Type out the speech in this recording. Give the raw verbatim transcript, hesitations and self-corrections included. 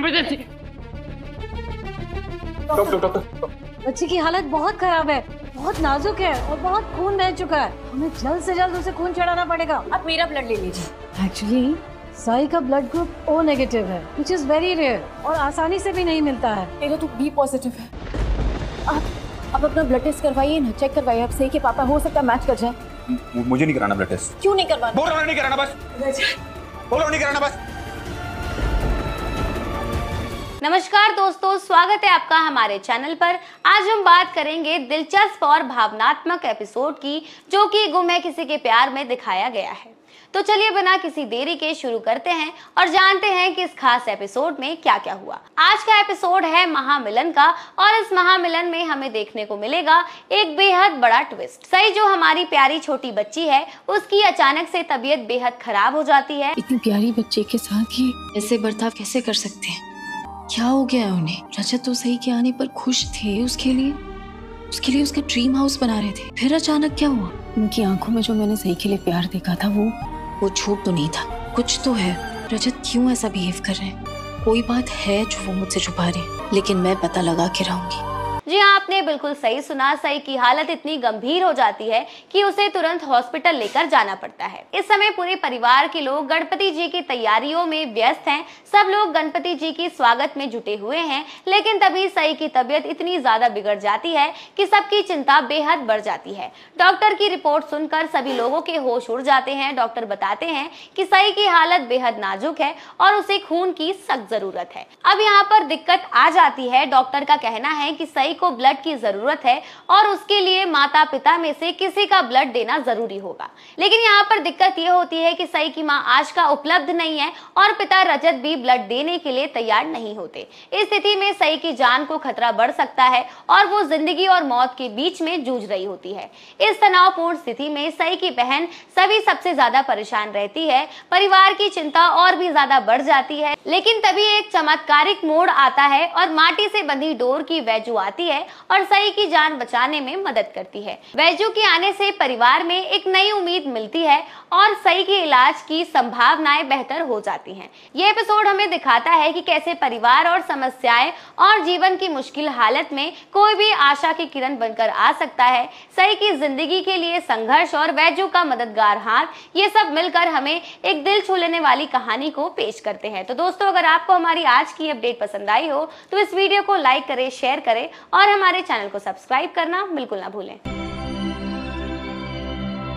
Emergency. Doctor doctor बच्ची की हालत बहुत खराब है, बहुत नाजुक है और बहुत खून बह चुका है। हमें जल्द से जल्द उसे खून चढ़ाना पड़ेगा। आप मेरा ब्लड ले लीजिए। एक्चुअली साई का ब्लड ग्रुप ओ नेगेटिव है, विच इज वेरी रेयर और आसानी से भी नहीं मिलता है। मेरा तो बी पॉजिटिव है। आप आप अपना ब्लड टेस्ट करवाइए ना, चेक करवाइए। आप सही के पापा, हो सकता है मैच कर जाए। मुझे नहीं कराना ब्लड टेस्ट। क्यों नहीं करवाना? बोल रहा हूं नहीं कराना, बस बोल रहा हूं नहीं कराना बस। नमस्कार दोस्तों, स्वागत है आपका हमारे चैनल पर। आज हम बात करेंगे दिलचस्प और भावनात्मक एपिसोड की, जो कि गुम है किसी के प्यार में दिखाया गया है। तो चलिए बिना किसी देरी के शुरू करते हैं और जानते हैं कि इस खास एपिसोड में क्या क्या हुआ। आज का एपिसोड है महामिलन का और इस महामिलन में हमें देखने को मिलेगा एक बेहद बड़ा ट्विस्ट। सई जो हमारी प्यारी छोटी बच्ची है, उसकी अचानक से तबीयत बेहद खराब हो जाती है। इतनी प्यारी बच्चे के साथ ये ऐसे बर्ताव कैसे कर सकते हैं? क्या हो गया है उन्हें? रजत तो सही के आने पर खुश थे, उसके लिए उसके लिए उसका ड्रीम हाउस बना रहे थे। फिर अचानक क्या हुआ? उनकी आंखों में जो मैंने सही के लिए प्यार देखा था, वो वो झूठ तो नहीं था, कुछ तो है। रजत क्यों ऐसा बिहेव कर रहे हैं? कोई बात है जो वो मुझसे छुपा रहे हैं, लेकिन मैं पता लगा के रहूंगी। जी हाँ, आपने बिल्कुल सही सुना। सई की हालत इतनी गंभीर हो जाती है कि उसे तुरंत हॉस्पिटल लेकर जाना पड़ता है। इस समय पूरे परिवार के लोग गणपति जी की तैयारियों में व्यस्त हैं। सब लोग गणपति जी की स्वागत में जुटे हुए हैं, लेकिन तभी सई की तबीयत इतनी ज्यादा बिगड़ जाती है कि सबकी चिंता बेहद बढ़ जाती है। डॉक्टर की रिपोर्ट सुनकर सभी लोगों के होश उड़ जाते हैं। डॉक्टर बताते हैं कि सई की हालत बेहद नाजुक है और उसे खून की सख्त जरूरत है। अब यहाँ पर दिक्कत आ जाती है। डॉक्टर का कहना है कि सई को ब्लड की जरूरत है और उसके लिए माता पिता में से किसी का ब्लड देना जरूरी होगा। लेकिन यहाँ पर दिक्कत ये होती है कि सई की माँ आशका उपलब्ध नहीं है और पिता रजत भी ब्लड देने के लिए तैयार नहीं होते। इस स्थिति में सई की जान को खतरा बढ़ सकता है और वो जिंदगी और मौत के बीच में जूझ रही होती है। इस तनावपूर्ण स्थिति में सई की बहन सभी सबसे ज्यादा परेशान रहती है। परिवार की चिंता और भी ज्यादा बढ़ जाती है। लेकिन तभी एक चमत्कारिक मोड़ आता है और माटी से बंधी डोर की वैजू आती है और सई की जान बचाने में मदद करती है। वैजू के आने से परिवार में एक नई उम्मीद मिलती है और सई के इलाज की संभावनाएं बेहतर हो जाती हैं। ये एपिसोड हमें दिखाता है कि कैसे परिवार और समस्याएं और जीवन की मुश्किल हालत में कोई भी आशा की किरण बनकर आ सकता है। सई की जिंदगी के लिए संघर्ष और वैजू का मददगार हाथ, ये सब मिलकर हमें एक दिल छू लेने वाली कहानी को पेश करते हैं। तो दोस्तों, अगर आपको हमारी आज की अपडेट पसंद आई हो तो इस वीडियो को लाइक करें, शेयर करें और हमारे चैनल को सब्सक्राइब करना बिल्कुल ना भूलें।